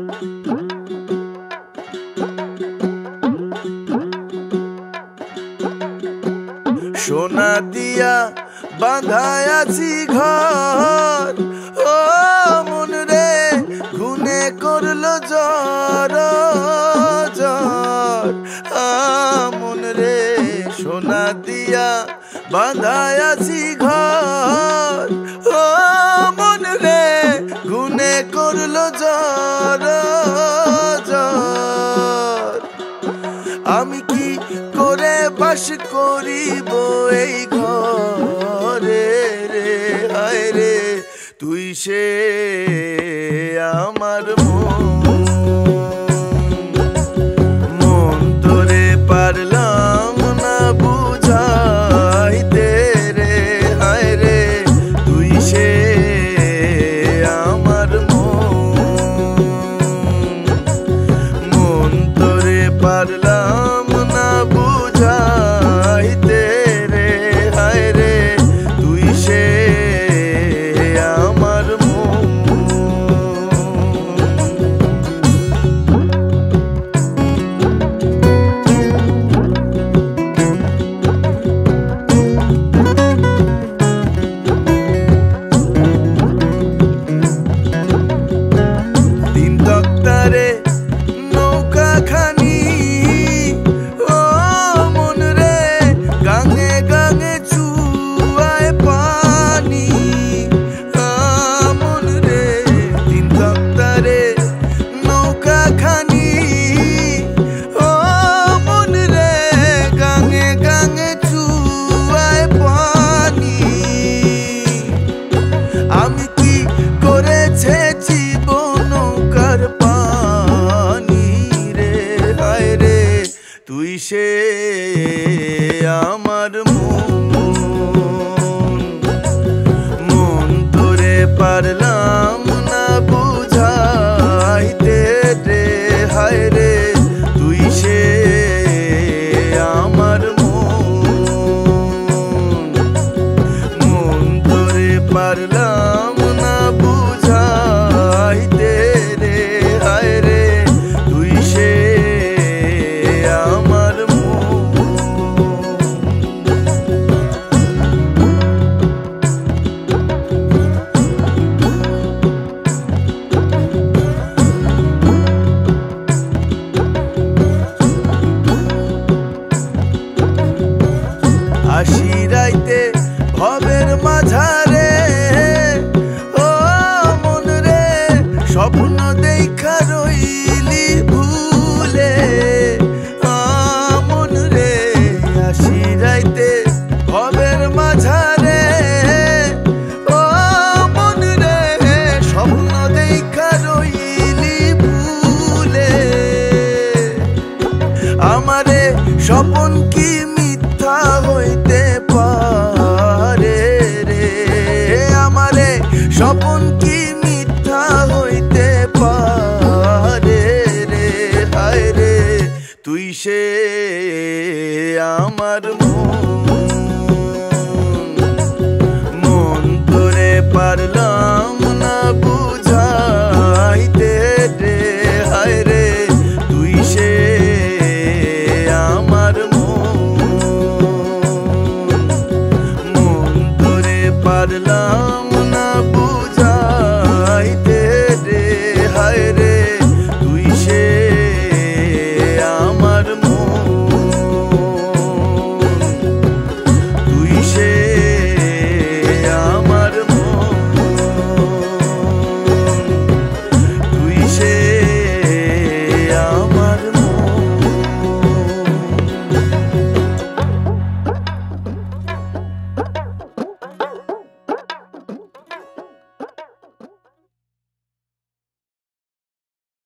সোনা দিয়া বাঁধায় আছি ঘর, ও মন রে ঘুনে করলো জ্বর জ্বর। মন রে সোনা দিয়া বাঁধায় আছি ঘর, ও মন রে ঘুনে করলো জ্বর জ্বর। আমি কি করে বাস করিব এই ঘরে রে, হায় রে তুই সে আমার মন তোরে পারলাম না বুঝাইতে রে, হায় রে তুই সে আমার মন তোরে পারলাম না বুঝাইতে রে, হায় রে তুই সে আমার তিন তক্তারে নৌকা খানি, ও মন রে গাঙে গাঙে চুয়ায় পানি। মন রে তিন তক্তারে নৌকা খানি, ও মন রে গাঙে গাঙে চুয়ায় পানি। আমি কি করেছে নৌকার পানি রে, হায় রে তুই সে আমার মন তোরে পারলাম না বুঝাইতে রে, হায় রে তুই সে আমার মন তোরে পারলাম না বুঝাইতে রে, হায় রে তুই সে আমার আশি রাইতে ভবের মাঝারে, ও মন রে স্বপ্ন দেখা রইল